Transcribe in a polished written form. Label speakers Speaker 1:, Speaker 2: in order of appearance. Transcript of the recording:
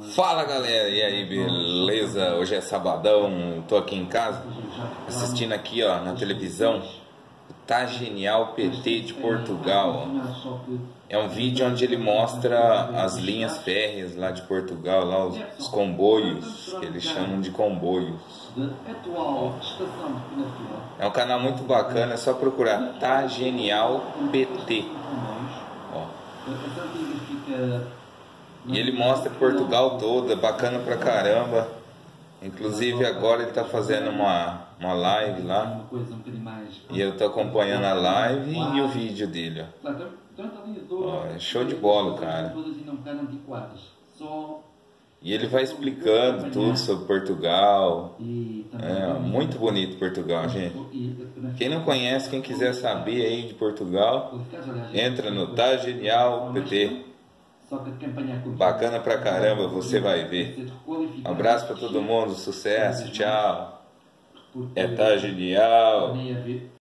Speaker 1: Fala galera, e aí, beleza? Hoje é sabadão, tô aqui em casa assistindo aqui ó, na televisão o Tá Genial PT de Portugal. Ó. É um vídeo onde ele mostra as linhas férreas lá de Portugal, lá os comboios, que eles chamam de comboios. Ó. É um canal muito bacana, é só procurar Tá Genial PT. Ó. E ele mostra Portugal toda, bacana pra caramba. Inclusive agora ele tá fazendo uma live lá. E eu tô acompanhando a live e o vídeo dele. Ó, é show de bola, cara. E ele vai explicando tudo sobre Portugal. É muito bonito Portugal, gente. Quem não conhece, quem quiser saber aí de Portugal, entra no Tá Genial PT. Bacana pra caramba, você vai ver. Um abraço pra todo mundo, sucesso, tchau. É Tá Genial.